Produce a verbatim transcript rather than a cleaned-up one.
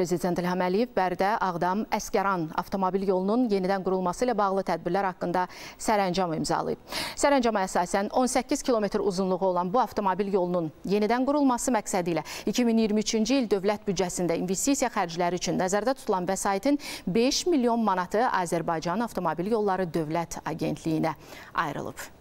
Prezident İlham Əliyev Bərdə, Ağdam, Əsgəran avtomobil yolunun yenidən qurulması ilə bağlı tədbirlər haqqında sərəncam imzalayıb. Sərəncama əsasən on səkkiz kilometr uzunluğu olan bu avtomobil yolunun yenidən qurulması məqsədi ilə iki min iyirmi üçüncü il dövlət büdcəsində investisiya xərcləri üçün nəzərdə tutulan vəsaitin beş milyon manatı Azərbaycan Avtomobil Yolları Dövlət Agentliyinə ayrılıb.